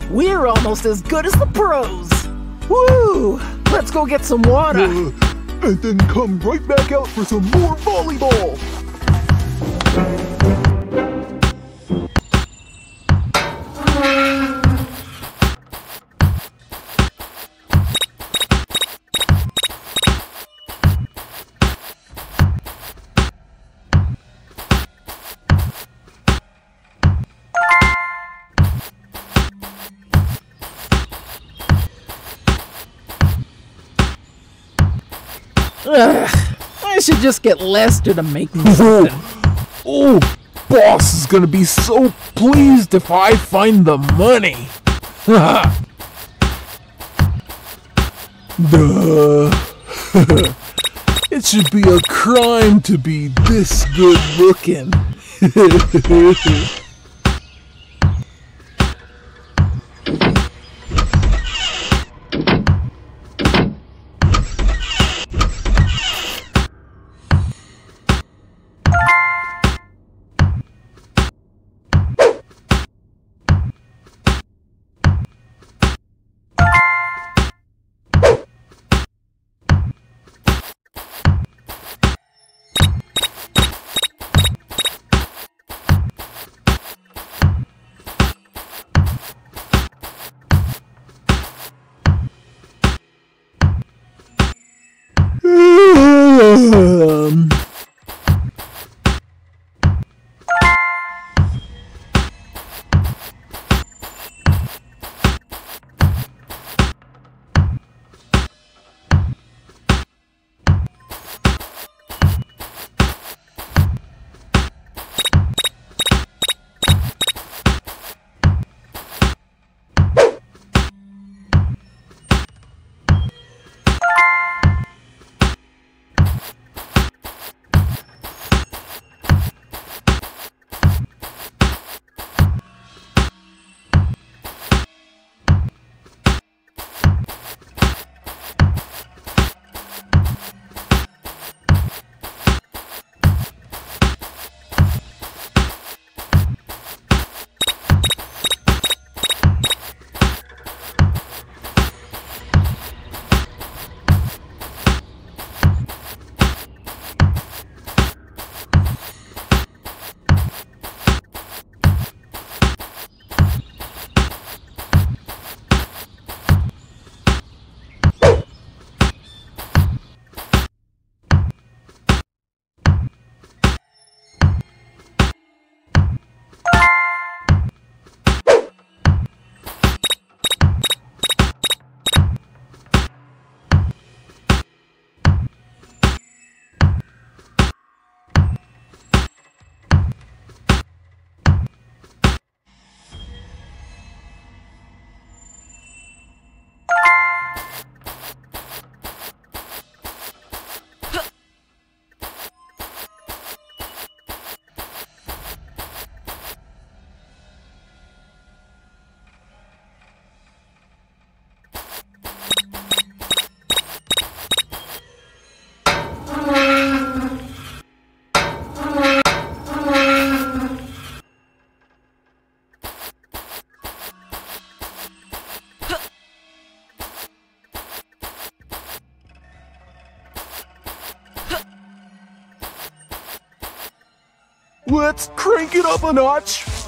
We're almost as good as the pros. Woo! Let's go get some water. And then come right back out for some more volleyball. I should just get Lester to make me something. Oh, boss is gonna be so pleased if I find the money. Duh. It should be a crime to be this good looking. Let's crank it up a notch.